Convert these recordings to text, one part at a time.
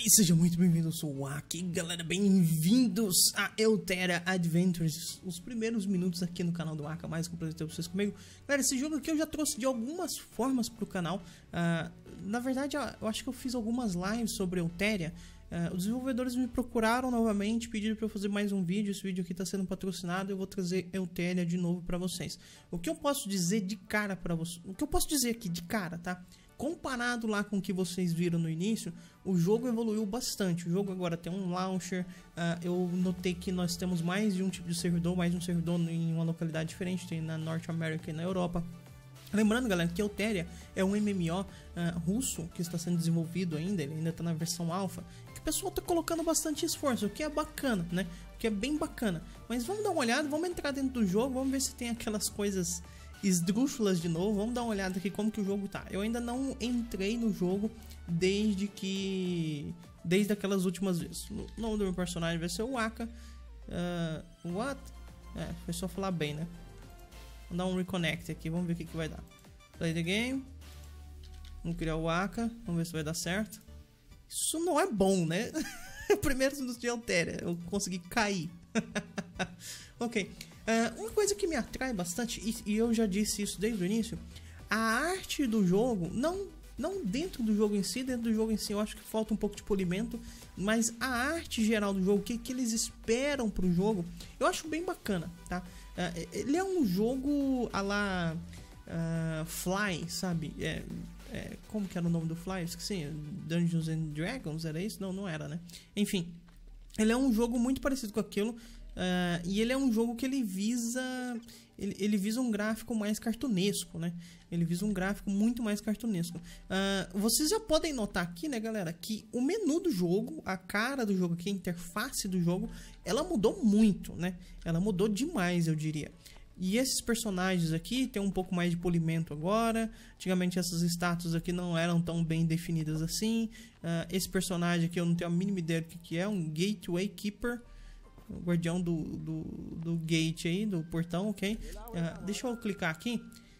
E sejam muito bem-vindos, eu sou o Aki, galera, bem-vindos a Eltera Adventures, os primeiros minutos aqui no canal do Aka, mais completo ter vocês comigo. Galera, esse jogo aqui eu já trouxe de algumas formas pro canal, na verdade eu acho que eu fiz algumas lives sobre Elteria. Os desenvolvedores me procuraram novamente, pediram para eu fazer mais um vídeo. Esse vídeo aqui está sendo patrocinado. Eu vou trazer Elteria de novo para vocês. O que eu posso dizer de cara para vocês? O que eu posso dizer aqui de cara, tá? Comparado lá com o que vocês viram no início, o jogo evoluiu bastante. O jogo agora tem um launcher. Eu notei que nós temos mais de um tipo de servidor, mais um servidor em uma localidade diferente, tem na Norte América e na Europa. Lembrando, galera, que Elteria é um MMO russo que está sendo desenvolvido ainda, ele ainda está na versão alfa, que o pessoal está colocando bastante esforço, o que é bacana, né? O que é bem bacana. Mas vamos dar uma olhada, vamos entrar dentro do jogo, vamos ver se tem aquelas coisas esdrúxulas de novo. Vamos dar uma olhada aqui como que o jogo tá. Eu ainda não entrei no jogo desde aquelas últimas vezes. O nome do meu personagem vai ser o Aka. What? Foi só falar bem, né? Vamos dar um reconnect aqui, vamos ver o que vai dar. Play the game. Vamos criar o Aka, vamos ver se vai dar certo. Isso não é bom, né? Primeiro minuto de Elteria, eu consegui cair. Ok. Uma coisa que me atrai bastante, e eu já disse isso desde o início, a arte do jogo, não dentro do jogo em si, eu acho que falta um pouco de polimento, mas a arte geral do jogo, o que eles esperam pro jogo, eu acho bem bacana, tá? Ele é um jogo a la Fly, sabe? Como que era o nome do Fly? Eu esqueci. Dungeons and Dragons, era isso? Não era, né? Enfim, ele é um jogo muito parecido com aquilo. E ele é um jogo que ele visa um gráfico mais cartunesco, né? Ele visa um gráfico muito mais cartunesco. Vocês já podem notar aqui, né, galera, que o menu do jogo, a cara do jogo aqui, a interface do jogo, ela mudou muito, né? Ela mudou demais, eu diria. E esses personagens aqui tem um pouco mais de polimento agora. Antigamente essas estátuas aqui não eram tão bem definidas assim. Esse personagem aqui eu não tenho a mínima ideia do que é, um Gateway Keeper, o guardião do gate aí, do portão, ok? Deixa eu clicar aqui.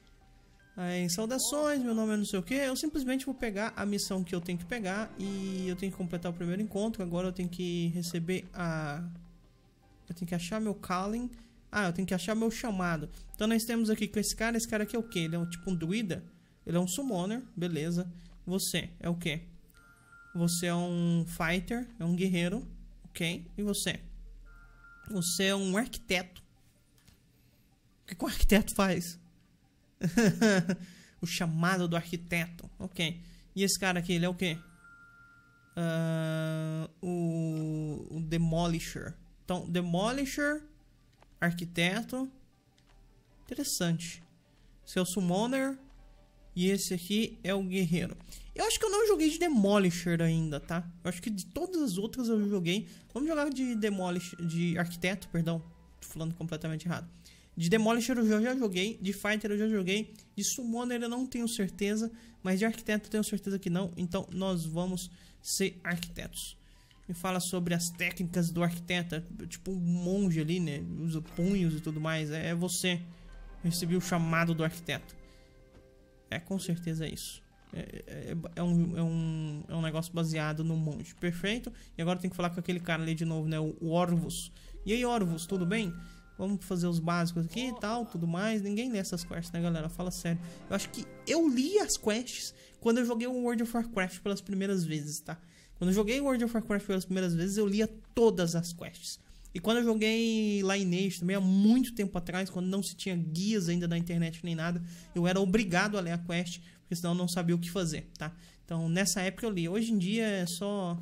Em saudações, meu nome é não sei o que. Eu simplesmente vou pegar a missão que eu tenho que pegar e eu tenho que completar o primeiro encontro. Agora eu tenho que receber eu tenho que achar meu calling. Eu tenho que achar meu chamado. Então nós temos aqui com esse cara aqui é o que? Ele é tipo um druida? Ele é um summoner, beleza. Você é o que? Você é um fighter, é um guerreiro, ok? E você? Você é um arquiteto. O que o arquiteto faz? O chamado do arquiteto. Ok. E esse cara aqui, ele é o quê? O Demolisher. Então, Demolisher, arquiteto. Interessante. Esse é o Summoner. E esse aqui é o guerreiro. Eu acho que eu não joguei de Demolisher ainda, tá? Eu acho que de todas as outras eu joguei. Vamos jogar de Demolisher, de arquiteto, perdão. Tô falando completamente errado. De Demolisher eu já joguei, de Fighter eu já joguei, de Summoner eu não tenho certeza, mas de arquiteto eu tenho certeza que não. Então nós vamos ser arquitetos. Me fala sobre as técnicas do arquiteto, tipo um monge ali, né? Usa punhos e tudo mais. É você. Recebi o chamado do arquiteto. Com certeza é isso. É um negócio baseado no monge. Perfeito. E agora tem que falar com aquele cara ali de novo, né? O Orvus. E aí, Orvus, tudo bem? Vamos fazer os básicos aqui e tal, tudo mais. Ninguém lê essas quests, né, galera? Fala sério. Eu acho que eu li as quests quando eu joguei o World of Warcraft pelas primeiras vezes, tá? Quando eu joguei o World of Warcraft pelas primeiras vezes, eu lia todas as quests. E quando eu joguei Lineage também, há muito tempo atrás, quando não se tinha guias ainda da internet nem nada, eu era obrigado a ler a quest, porque senão eu não sabia o que fazer, tá? Então, nessa época eu li. Hoje em dia é só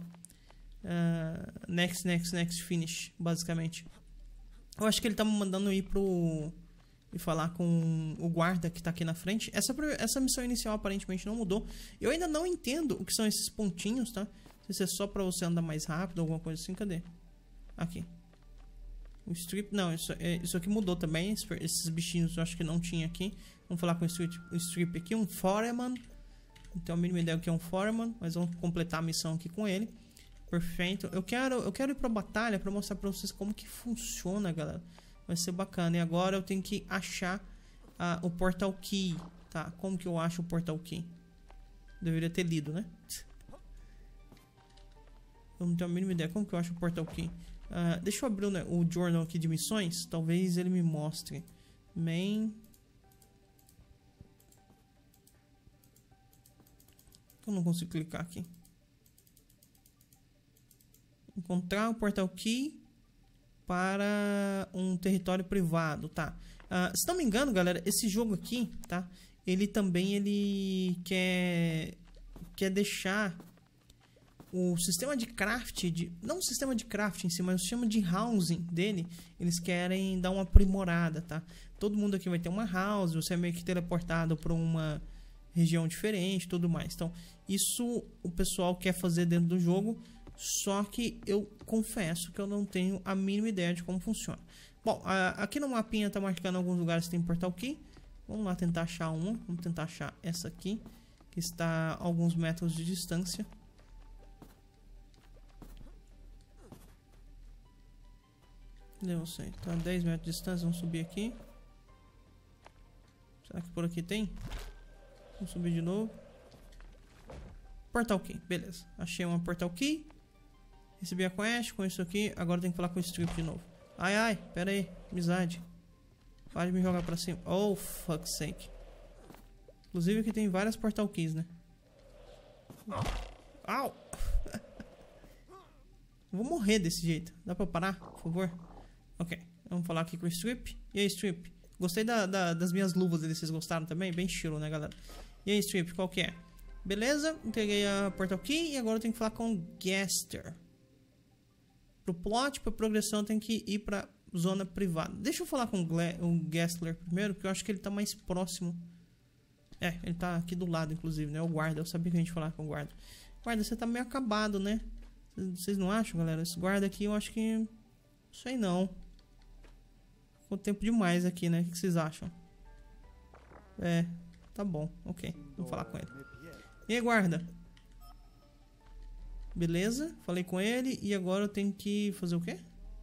next, finish, basicamente. Eu acho que ele tá me mandando ir e falar com o guarda que tá aqui na frente. Essa missão inicial aparentemente não mudou. Eu ainda não entendo o que são esses pontinhos, tá? Não sei se é só pra você andar mais rápido, alguma coisa assim. Cadê? Aqui. O strip, não, isso aqui mudou também. Esses bichinhos eu acho que não tinha aqui. Vamos falar com o strip aqui, um foreman. Não tenho a mínima ideia do que é um foreman, mas vamos completar a missão aqui com ele. Perfeito. Eu quero ir pra batalha pra mostrar pra vocês como que funciona, galera. Vai ser bacana. E agora eu tenho que achar o Portal Key. Tá, como que eu acho o Portal Key? Deveria ter lido, né? Eu não tenho a mínima ideia. Como que eu acho o Portal Key? Deixa eu abrir o journal aqui de missões. Talvez ele me mostre. Main. Eu não consigo clicar aqui. Encontrar o Portal Key para um território privado, tá? Se não me engano, galera, esse jogo aqui, tá? Ele quer deixar o sistema de craft, não o sistema de craft em si, mas o sistema de housing dele, eles querem dar uma aprimorada, tá? Todo mundo aqui vai ter uma house, você é meio que teleportado para uma região diferente, tudo mais. Então, isso o pessoal quer fazer dentro do jogo, só que eu confesso que eu não tenho a mínima ideia de como funciona. Bom, aqui no mapinha tá marcando alguns lugares que tem Portal Key. Vamos lá tentar achar uma. Vamos tentar achar essa aqui, que está a alguns metros de distância. Eu sei, tá a 10 metros de distância. Vamos subir aqui. Será que por aqui tem? Vamos subir de novo. Portal Key, beleza. Achei uma Portal Key. Recebi a quest com isso aqui. Agora tem que falar com o Strip de novo. Ai, ai, pera aí. Amizade. Para de me jogar pra cima. Oh, fuck's sake. Inclusive aqui tem várias Portal Keys, né? Au! Vou morrer desse jeito. Dá pra parar, por favor? Ok. Vamos falar aqui com o Strip. E aí, Strip? Gostei das minhas luvas dele. Vocês gostaram também? Bem estilo, né, galera? E aí, Strip? Qual que é? Beleza. Entreguei a Portal Key. E agora eu tenho que falar com o Gaster. Pro plot, pra progressão, tem que ir pra zona privada. Deixa eu falar com o Gastler primeiro, porque eu acho que ele tá mais próximo. Ele tá aqui do lado, inclusive, né? O guarda. Eu sabia que a gente ia falar com o guarda. Guarda, você tá meio acabado, né? Vocês não acham, galera? Esse guarda aqui, eu acho que... Não sei não. Ficou tempo demais aqui, né? O que vocês acham? Tá bom. Ok. Vamos falar com ele. E aí, guarda? Beleza, falei com ele. E agora eu tenho que fazer o quê?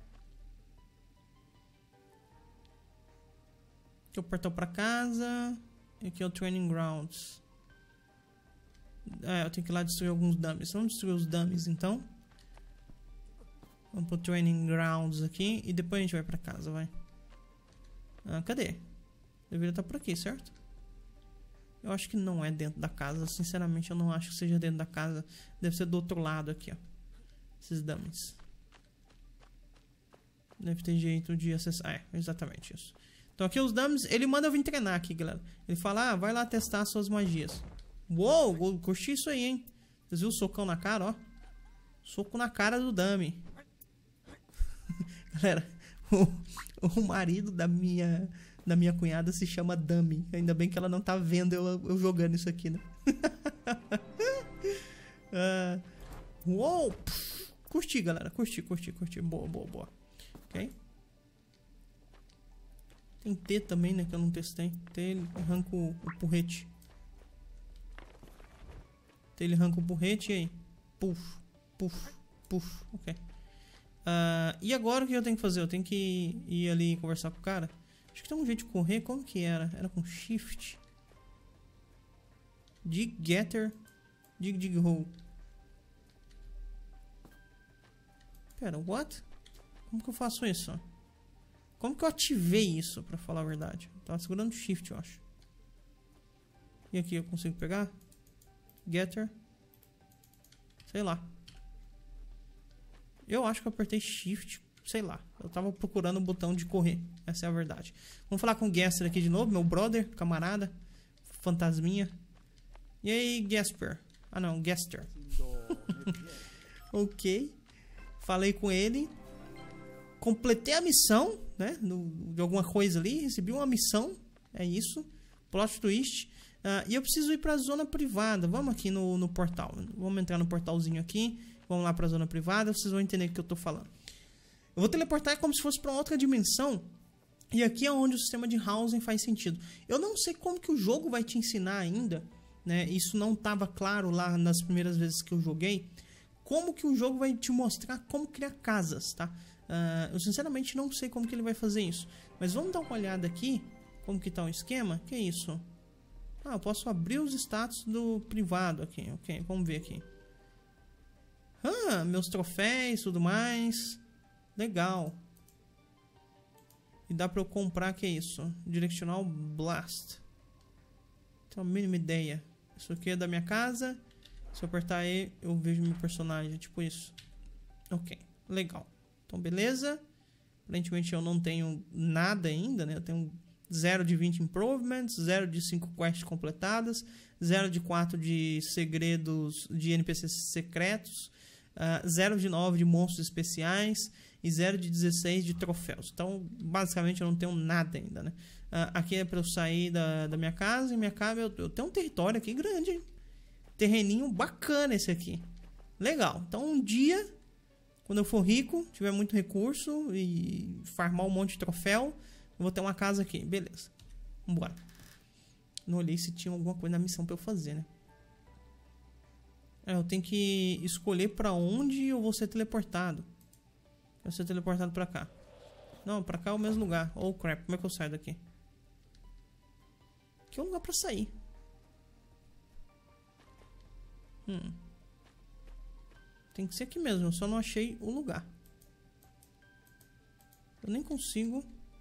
Aqui é o portal pra casa. E aqui é o Training Grounds. Eu tenho que ir lá destruir alguns dummies. Vamos destruir os dummies então. Vamos pro Training Grounds aqui. E depois a gente vai pra casa, vai. Cadê? Deveria estar por aqui, certo? Eu acho que não é dentro da casa. Sinceramente, eu não acho que seja dentro da casa. Deve ser do outro lado aqui, ó. Esses dummies. Deve ter jeito de acessar. Exatamente isso. Então aqui os dummies. Ele manda eu vir treinar aqui, galera. Ele fala, vai lá testar as suas magias. Uou, curti isso aí, hein? Vocês viram o socão na cara, ó? Soco na cara do dummy. Galera, o marido da minha cunhada se chama Dummy. Ainda bem que ela não tá vendo eu jogando isso aqui, né? Uou! Curti, galera. Curti. Boa. Ok? Tem T também, né? Que eu não testei. T, ele arranca o porrete. T, ele arranca o porrete e aí? Puf. Ok. E agora o que eu tenho que fazer? Eu tenho que ir ali conversar com o cara? Acho que tem um jeito de correr. Como que era? Era com shift. Dig getter. Dig hole. Pera, what? Como que eu faço isso? Como que eu ativei isso, pra falar a verdade? Eu tava segurando shift, eu acho. E aqui eu consigo pegar? Getter. Sei lá. Eu acho que eu apertei shift. Sei lá. Eu tava procurando o botão de correr. Essa é a verdade. Vamos falar com o Gaster aqui de novo. Meu brother, camarada. Fantasminha. E aí, Gasper? Não, Gaster. Ok. Falei com ele. Completei a missão, né? De alguma coisa ali. Recebi uma missão. É isso. Plot twist. E eu preciso ir pra zona privada. Vamos aqui no portal. Vamos entrar no portalzinho aqui. Vamos lá pra zona privada. Vocês vão entender o que eu tô falando. Eu vou teleportar como se fosse pra outra dimensão. E aqui é onde o sistema de housing faz sentido. Eu não sei como que o jogo vai te ensinar ainda, né? Isso não estava claro lá nas primeiras vezes que eu joguei. Como que o jogo vai te mostrar como criar casas, tá? Eu sinceramente não sei como que ele vai fazer isso. Mas vamos dar uma olhada aqui. Como que tá o esquema? Que é isso? Eu posso abrir os status do privado aqui. Ok, vamos ver aqui. meus troféus e tudo mais. Legal. E dá pra eu comprar, que é isso? Directional Blast. Tenho a mínima ideia. Isso aqui é da minha casa. Se eu apertar E, eu vejo meu personagem. Tipo isso. Ok, legal. Então, beleza. Aparentemente eu não tenho nada ainda, né? Eu tenho 0 de 20 improvements, 0 de 5 quests completadas, 0 de 4 de segredos de NPCs secretos, 0 de 9 de monstros especiais e 0 de 16 de troféus. Então, basicamente eu não tenho nada ainda, né? Aqui é para eu sair da minha casa. Em minha casa eu tenho um território aqui grande, hein? Terreninho bacana esse aqui. Legal. Então um dia, quando eu for rico, tiver muito recurso e farmar um monte de troféu, eu vou ter uma casa aqui. Beleza. Vambora. Não olhei se tinha alguma coisa na missão pra eu fazer, né? Eu tenho que escolher pra onde eu vou ser teleportado. Eu vou ser teleportado pra cá. Não, pra cá é o mesmo lugar. Oh, crap. Como é que eu saio daqui? Aqui é um lugar pra sair. Tem que ser aqui mesmo. Eu só não achei o lugar. Eu nem consigo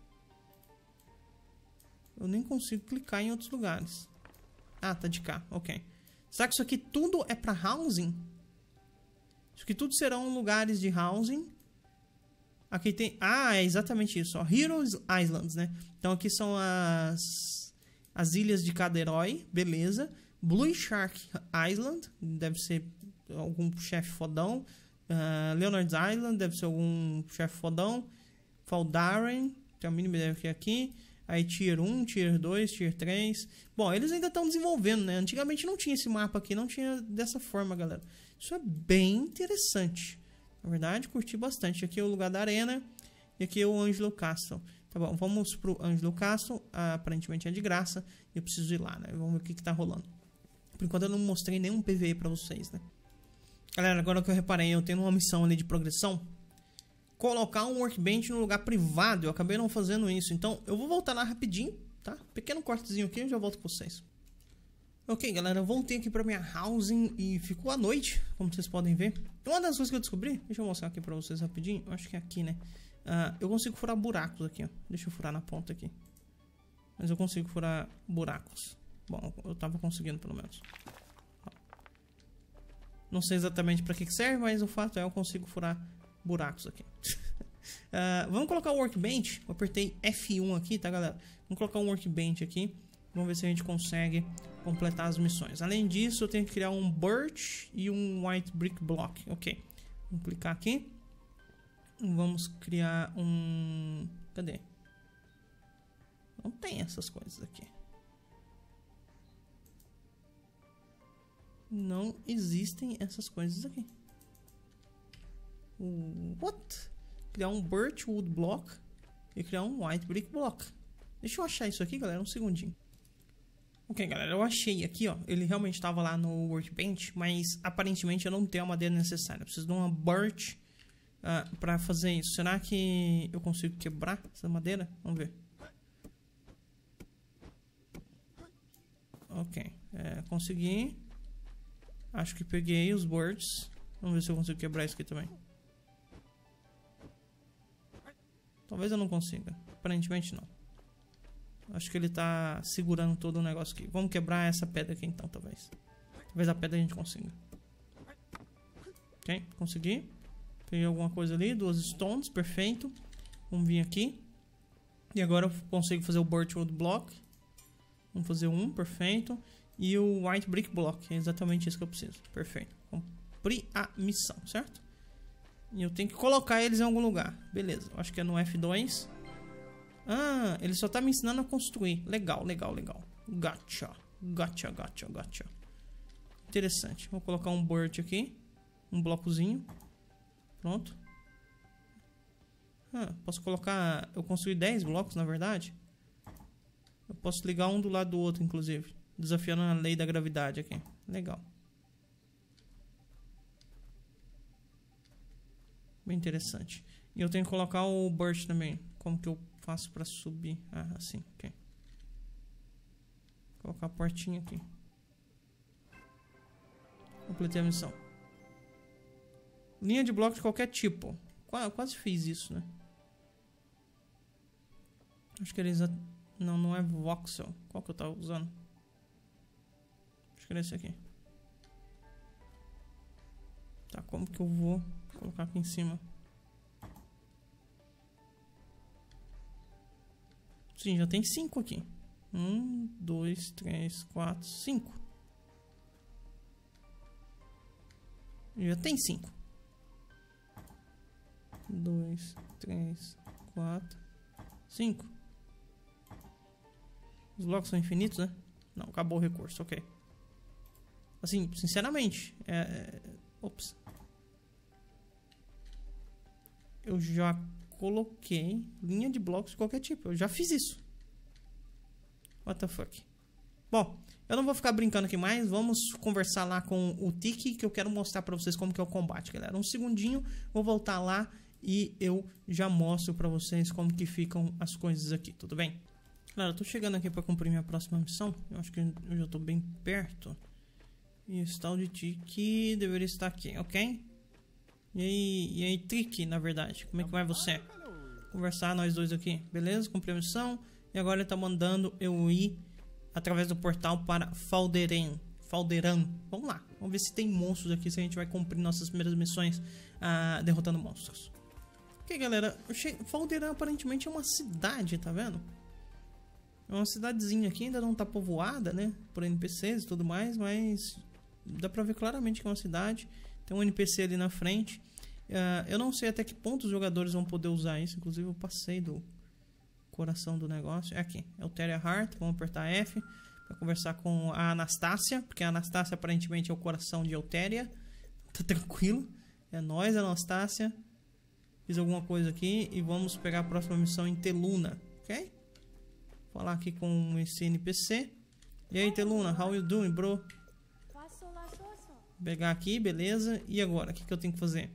clicar em outros lugares. Ah, tá de cá. Ok. Será que isso aqui tudo é pra housing? Isso aqui tudo serão lugares de housing. Aqui tem... Ah, é exatamente isso. Ó. Heroes Islands, né? Então aqui são as ilhas de cada herói. Beleza. Blue Shark Island. Deve ser algum chefe fodão. Leonard's Island. Deve ser algum chefe fodão. Faldaren. Tem a mínima ideia que é aqui. Aí Tier 1, Tier 2, Tier 3. Bom, eles ainda estão desenvolvendo, né? Antigamente não tinha esse mapa aqui. Não tinha dessa forma, galera. Isso é bem interessante. Na verdade, curti bastante. Aqui é o lugar da arena. E aqui é o Angelo Castle. Tá bom, vamos pro Angelo Castle. Aparentemente é de graça. E eu preciso ir lá, né? Vamos ver o que tá rolando. Por enquanto eu não mostrei nenhum PVE pra vocês, né? Galera, agora que eu reparei, eu tenho uma missão ali de progressão. Colocar um workbench no lugar privado. Eu acabei não fazendo isso. Então eu vou voltar lá rapidinho, tá? Pequeno cortezinho aqui, eu já volto com vocês. Ok, galera, eu voltei aqui pra minha housing e ficou à noite, como vocês podem ver. Uma das coisas que eu descobri, deixa eu mostrar aqui pra vocês rapidinho. Eu acho que é aqui, né? Eu consigo furar buracos aqui, ó. Deixa eu furar na ponta aqui. Mas eu consigo furar buracos. Bom, eu tava conseguindo pelo menos. Não sei exatamente pra que serve, mas o fato é que eu consigo furar buracos aqui. Vamos colocar o workbench. Eu apertei F1 aqui, tá, galera? Vamos colocar um workbench aqui. Vamos ver se a gente consegue completar as missões. Além disso, eu tenho que criar um birch e um white brick block. Ok. Vamos clicar aqui. Vamos criar um... Cadê? Não tem essas coisas aqui. Não existem essas coisas aqui. What? Criar um birch wood block e criar um white brick block. Deixa eu achar isso aqui, galera, um segundinho. Ok, galera, eu achei aqui, ó. Ele realmente estava lá no workbench, mas aparentemente eu não tenho a madeira necessária. Eu preciso de uma birch para fazer isso. Será que eu consigo quebrar essa madeira? Vamos ver. Ok, consegui. Acho que peguei os birds. Vamos ver se eu consigo quebrar isso aqui também. Talvez eu não consiga. Aparentemente não. Acho que ele tá segurando todo o negócio aqui. Vamos quebrar essa pedra aqui então, talvez. Talvez a pedra a gente consiga. Ok, consegui. Peguei alguma coisa ali, 2 stones, perfeito. Vamos vir aqui. E agora eu consigo fazer o birchwood block. Vamos fazer um, perfeito. E o white brick block, é exatamente isso que eu preciso. Perfeito. Cumpri a missão, certo? E eu tenho que colocar eles em algum lugar. Beleza, acho que é no F2. Ah, ele só tá me ensinando a construir. Legal, legal, legal. Gotcha. Gotcha, gotcha, gotcha. Interessante. Vou colocar um birch aqui. Um blocozinho. Pronto. Posso colocar... Eu construí 10 blocos, na verdade. Eu posso ligar um do lado do outro, inclusive. Desafiando a lei da gravidade aqui. Legal. Bem interessante. E eu tenho que colocar o birch também. Como que eu faço pra subir? Ah, assim, ok. Vou colocar a portinha aqui. Completei a missão. Linha de bloco de qualquer tipo. Quase fiz isso, né? Acho que eles... Não, não é voxel. Qual que eu tava usando? Acho que era esse aqui. Tá, como que eu vou colocar aqui em cima? Sim, já tem 5 aqui. 1, 2, 3, 4, 5. Já tem 5. 2, 3, 4, 5. Os blocos são infinitos, né? Não, acabou o recurso, ok. Assim, sinceramente, ops. Eu já coloquei linha de blocos de qualquer tipo. Eu já fiz isso. What the fuck? Bom, eu não vou ficar brincando aqui mais. Vamos conversar lá com o Tiki, que eu quero mostrar pra vocês como que é o combate, galera. Um segundinho, vou voltar lá e eu já mostro pra vocês como que ficam as coisas aqui, tudo bem? Galera, eu tô chegando aqui pra cumprir minha próxima missão. Eu acho que eu já tô bem perto. E esse tal de Tiki deveria estar aqui, ok? E aí, Tiki, na verdade, como é que vai você? Conversar nós dois aqui, beleza? Cumpri a missão. E agora ele tá mandando eu ir através do portal para Falderan. Vamos lá, vamos ver se tem monstros aqui, se a gente vai cumprir nossas primeiras missões derrotando monstros. Ok, galera, Falderan aparentemente é uma cidade, tá vendo? É uma cidadezinha aqui, ainda não tá povoada, né? Por NPCs e tudo mais, mas dá pra ver claramente que é uma cidade. Tem um NPC ali na frente. Eu não sei até que ponto os jogadores vão poder usar isso. Inclusive eu passei do coração do negócio. É aqui, Elteria Heart. Vamos apertar F pra conversar com a Anastácia, porque a Anastácia aparentemente é o coração de Elteria. Tá tranquilo. É nóis, Anastácia. Fiz alguma coisa aqui e vamos pegar a próxima missão em Teluna, ok? Falar aqui com esse NPC. E aí, Teluna, how you doing, bro? Pegar aqui, beleza. E agora, o que eu tenho que fazer?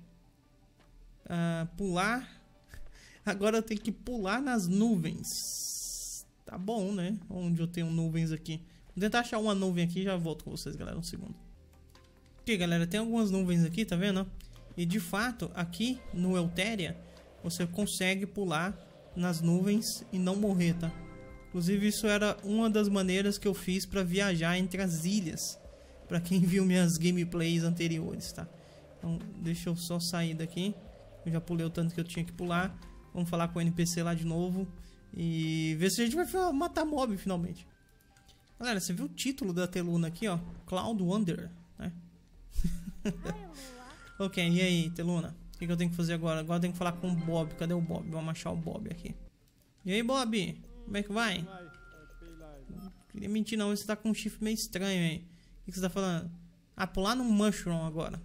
Pular. Agora eu tenho que pular nas nuvens. Tá bom, né? Onde eu tenho nuvens aqui. Vou tentar achar uma nuvem aqui e já volto com vocês, galera, um segundo. Ok, galera, tem algumas nuvens aqui, tá vendo? E de fato, aqui no Elteria, você consegue pular nas nuvens e não morrer, tá? Inclusive, isso era uma das maneiras que eu fiz para viajar entre as ilhas. Para quem viu minhas gameplays anteriores, tá? Então, deixa eu só sair daqui. Eu já pulei o tanto que eu tinha que pular. Vamos falar com o NPC lá de novo. E ver se a gente vai matar mob finalmente. Galera, você viu o título da Teluna aqui, ó? Cloud Wanderer, né? Ok, e aí, Teluna? O que eu tenho que fazer agora? Agora eu tenho que falar com o Bob. Cadê o Bob? Vamos achar o Bob aqui. E aí, Bob? Como é que vai? Não queria mentir não, você tá com um chifre meio estranho aí. O que você tá falando? Pular no mushroom agora.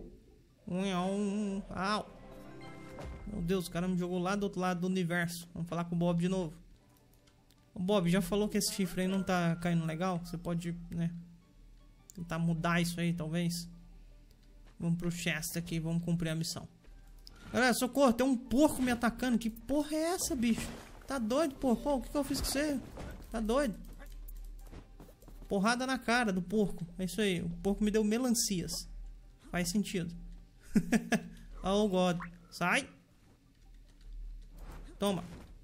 Au. Meu Deus, o cara me jogou lá do outro lado do universo. Vamos falar com o Bob de novo. O Bob, já falou que esse chifre aí não tá caindo legal? Você pode, né, tentar mudar isso aí, talvez. Vamos pro chest aqui, vamos cumprir a missão. Galera, socorro, tem um porco me atacando. Que porra é essa, bicho? Tá doido, porco? O que eu fiz com você? Tá doido? Porrada na cara do porco. É isso aí. O porco me deu melancias. Faz sentido. Oh, God. Sai. Toma.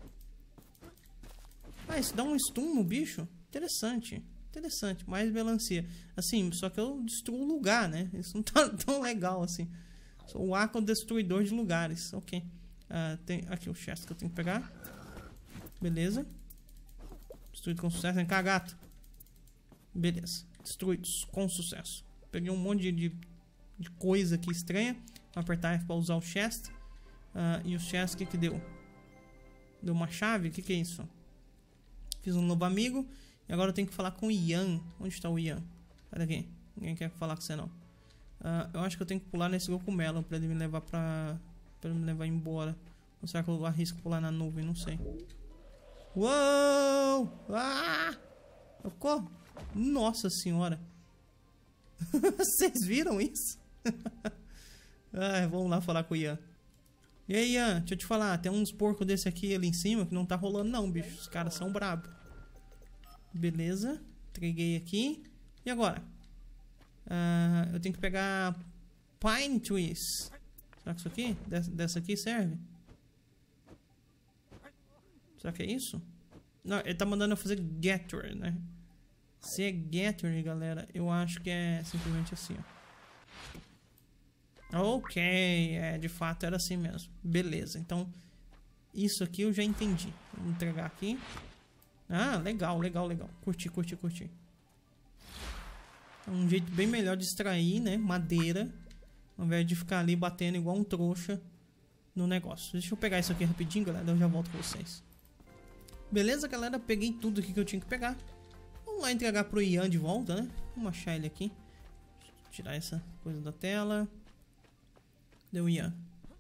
Isso dá um stun no bicho? Interessante. Interessante. Mais melancia. Assim, só que eu destruo o lugar, né? Isso não tá tão legal assim. Sou o Arco destruidor de lugares. Ok. Tem aqui o chest que eu tenho que pegar. Beleza. Destruído com sucesso. Vem cá, gato. Beleza. Destruídos com sucesso. Peguei um monte de coisa aqui estranha. Vou apertar F para usar o chest. E o chest, o que deu? Deu uma chave? O que é isso? Fiz um novo amigo. E agora eu tenho que falar com o Ian. Onde está o Ian? Sai daqui. Ninguém quer falar com você não. Eu acho que eu tenho que pular nesse Gocumelo para ele me levar para ele me levar embora. Ou será que eu arrisco pular na nuvem? Não sei. Uou! Eu corro. Nossa senhora. Vocês viram isso? Vamos lá falar com o Ian. E aí, Ian, deixa eu te falar. Tem uns porcos desse aqui ali em cima que não tá rolando não, bicho. Os caras são brabos. Beleza. Entreguei aqui. E agora? Eu tenho que pegar Pine Trees. Será que isso aqui? Dessa aqui serve? Será que é isso? Não, ele tá mandando eu fazer Gator, né? Se é Gator, galera, eu acho que é simplesmente assim, ó. Ok, de fato era assim mesmo. Beleza, então isso aqui eu já entendi. Vou entregar aqui. Ah, legal. Curti. É um jeito bem melhor de extrair, né? Madeira, ao invés de ficar ali batendo igual um trouxa no negócio. Deixa eu pegar isso aqui rapidinho, galera. Eu já volto com vocês. Beleza, galera? Peguei tudo aqui que eu tinha que pegar. Vamos lá entregar pro Ian de volta, né? Vamos achar ele aqui. Deixa eu tirar essa coisa da tela. Cadê o Ian?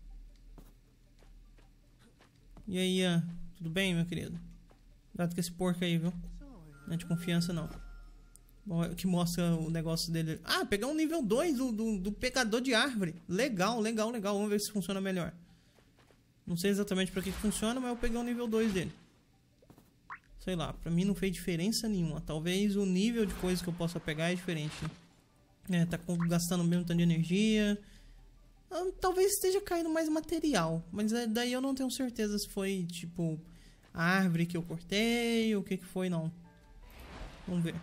E aí, Ian? Tudo bem, meu querido? Cuidado com esse porco aí, viu? Não é de confiança, não. Bom, que mostra o negócio dele. Ah, pegar um nível 2 do pegador de árvore. Legal. Vamos ver se funciona melhor. Não sei exatamente pra que funciona, mas eu peguei um nível 2 dele. Sei lá, pra mim não fez diferença nenhuma. Talvez o nível de coisa que eu possa pegar é diferente, né? Tá gastando o mesmo tanto de energia. Talvez esteja caindo mais material. Mas daí eu não tenho certeza se foi, tipo, a árvore que eu cortei ou o que foi, não. Vamos ver.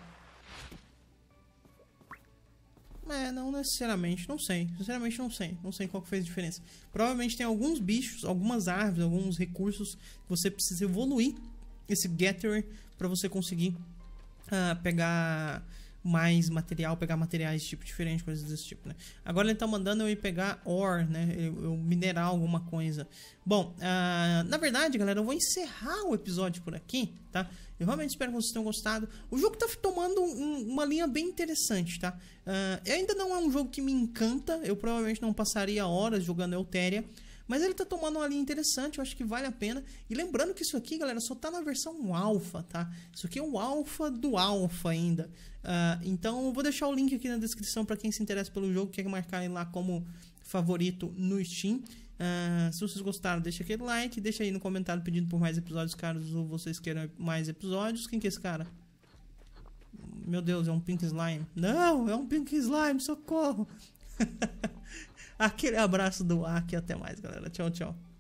Não necessariamente, não sei. Sinceramente não sei. Não sei qual que fez a diferença. Provavelmente tem alguns bichos, algumas árvores, alguns recursos que você precisa evoluir esse Gator para você conseguir pegar mais material, pegar materiais de tipo diferente, coisas desse tipo, né? Agora ele tá mandando eu ir pegar ore, né? Eu minerar alguma coisa. Bom, na verdade, galera, eu vou encerrar o episódio por aqui, tá? Eu realmente espero que vocês tenham gostado. O jogo tá tomando uma linha bem interessante, tá? Ainda não é um jogo que me encanta. Eu provavelmente não passaria horas jogando Elteria. Mas ele tá tomando uma linha interessante, eu acho que vale a pena. E lembrando que isso aqui, galera, só tá na versão alfa, tá? Isso aqui é o alfa do alfa ainda. Então eu vou deixar o link aqui na descrição para quem se interessa pelo jogo, quer marcar ele lá como favorito no Steam. Se vocês gostaram, deixa aquele like, deixa aí no comentário pedindo por mais episódios, caso vocês queiram mais episódios. Quem que é esse cara? Meu Deus, é um Pink Slime. Não, é um Pink Slime, socorro! Aquele abraço do Aki, até mais, galera. Tchau, tchau.